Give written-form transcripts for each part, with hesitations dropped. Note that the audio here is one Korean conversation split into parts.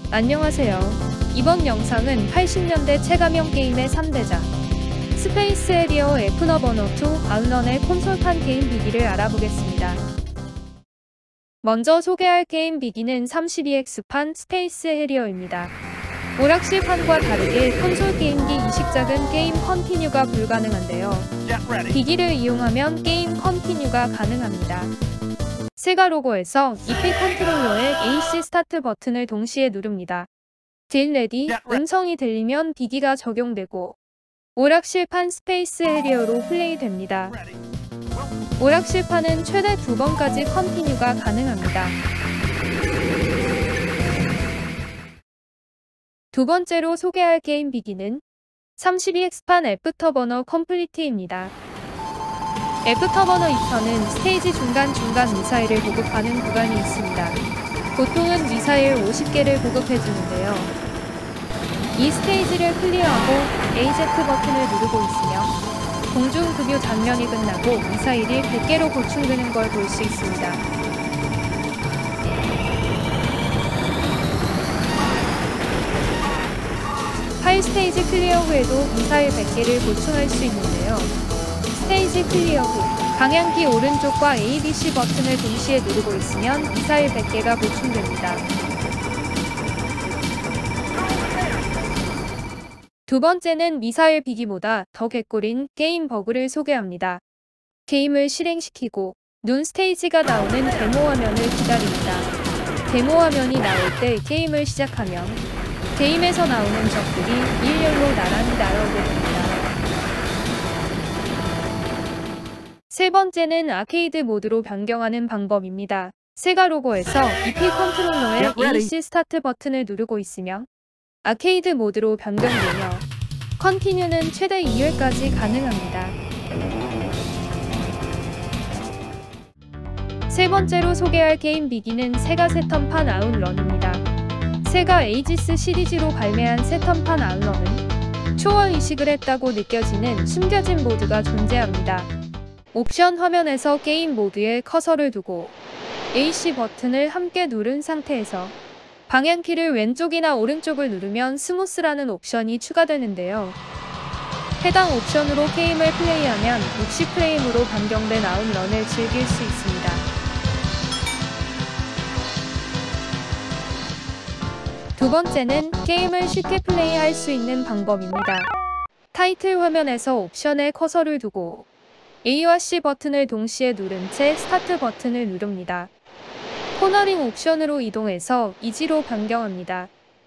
안녕하세요. 이번 영상은 80년대 체감형 게임의 3대작 스페이스 해리어 F-너버너2 아웃런의 콘솔판 게임 비기를 알아보겠습니다. 먼저 소개할 게임 비기는 32X판 스페이스 해리어입니다. 오락실판과 다르게 콘솔 게임기 이식작은 게임 컨티뉴가 불가능한데요. 비기를 이용하면 게임 컨티뉴가 가능합니다. 세가 로고에서 EP 컨트롤러의 AC 스타트 버튼을 동시에 누릅니다. 딜 레디 음성이 들리면 비기가 적용되고 오락실판 스페이스 해리어로 플레이됩니다. 오락실판은 최대 2번까지 컨티뉴가 가능합니다. 두 번째로 소개할 게임 비기는 32X판 애프터버너 컴플리트입니다. 애프터버너 2편은 스테이지 중간중간 미사일을 보급하는 구간이 있습니다. 보통은 미사일 50개를 보급해주는데요. 이 스테이지를 클리어하고 AZ 버튼을 누르고 있으며 공중급유 장면이 끝나고 미사일이 100개로 보충되는 걸 볼 수 있습니다. 파일 스테이지 클리어 후에도 미사일 100개를 보충할 수 있는데요. 스테이지 클리어 후 방향키 오른쪽과 ABC 버튼을 동시에 누르고 있으면 미사일 100개가 보충됩니다. 두 번째는 미사일 비기보다 더 개꿀인 게임 버그를 소개합니다. 게임을 실행시키고 눈 스테이지가 나오는 데모 화면을 기다립니다. 데모 화면이 나올 때 게임을 시작하면 게임에서 나오는 적들이 일렬로 나란히 날아오게 됩니다. 세 번째는 아케이드 모드로 변경하는 방법입니다. 세가 로고에서 EP 컨트롤러의 AC 스타트 버튼을 누르고 있으면 아케이드 모드로 변경되며 컨티뉴는 최대 2회까지 가능합니다. 세 번째로 소개할 게임 비기는 세가 세턴판 아웃런입니다. 세가 에이지스 시리즈로 발매한 세턴판 아웃런은 초월 이식을 했다고 느껴지는 숨겨진 모드가 존재합니다. 옵션 화면에서 게임 모드에 커서를 두고 AC 버튼을 함께 누른 상태에서 방향키를 왼쪽이나 오른쪽을 누르면 스무스라는 옵션이 추가되는데요. 해당 옵션으로 게임을 플레이하면 60프레임으로 변경된 아웃런을 즐길 수 있습니다. 두 번째는 게임을 쉽게 플레이할 수 있는 방법입니다. 타이틀 화면에서 옵션에 커서를 두고 A와 C 버튼을 동시에 누른 채 스타트 버튼을 누릅니다. 코너링 옵션으로 이동해서 이지로 변경합니다.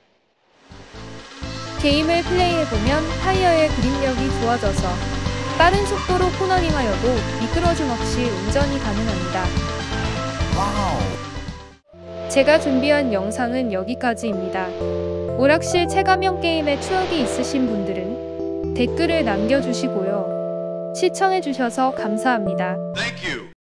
게임을 플레이해보면 타이어의 그립력이 좋아져서 빠른 속도로 코너링하여도 미끄러짐 없이 운전이 가능합니다. 제가 준비한 영상은 여기까지입니다. 오락실 체감형 게임에 추억이 있으신 분들은 댓글을 남겨주시고요. 시청해주셔서 감사합니다.